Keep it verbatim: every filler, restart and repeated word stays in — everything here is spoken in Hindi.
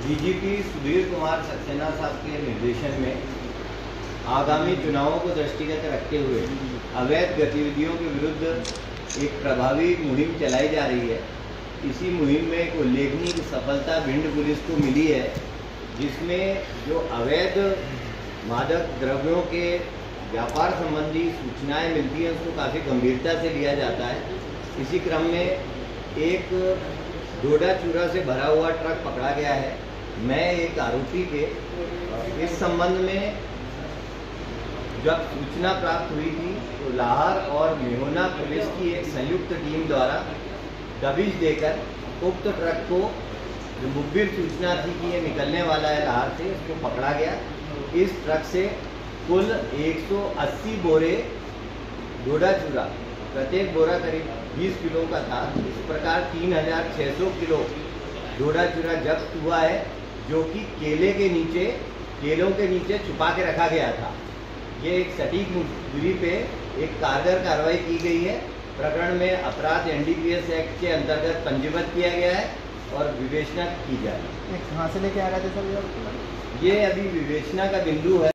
डीजीपी सुधीर कुमार सक्सेना साहब के निर्देशन में आगामी चुनावों को दृष्टिगत रखते हुए अवैध गतिविधियों के विरुद्ध एक प्रभावी मुहिम चलाई जा रही है। इसी मुहिम में एक उल्लेखनीय सफलता भिंड पुलिस को मिली है, जिसमें जो अवैध मादक द्रव्यों के व्यापार संबंधी सूचनाएं मिलती हैं उसको काफ़ी गंभीरता से लिया जाता है। इसी क्रम में एक डोडा चूरा से भरा हुआ ट्रक पकड़ा गया है। मैं एक आरोपी के इस संबंध में जब सूचना प्राप्त हुई थी तो लाहौर और मेहोना पुलिस की एक संयुक्त टीम द्वारा दबिश देकर उक्त ट्रक को, जो मुखबिर सूचना थी कि ये निकलने वाला है लाहौर से, उसको पकड़ा गया। इस ट्रक से कुल एक सौ अस्सी बोरे डोडा चूरा, प्रत्येक बोरा करीब बीस किलो का था। इस प्रकार तीन हज़ार छः सौ किलो डोडा चूरा जब्त हुआ है, जो कि केले के नीचे केलों के नीचे छुपा के रखा गया था। ये एक सटीक दूरी पे एक कारगर कार्रवाई की गई है। प्रकरण में अपराध N D P S act के अंतर्गत पंजीबद्ध किया गया है और विवेचना की जा रही है। कहाँ से लेके आ रहे थे सर? ये अभी विवेचना का बिंदु है।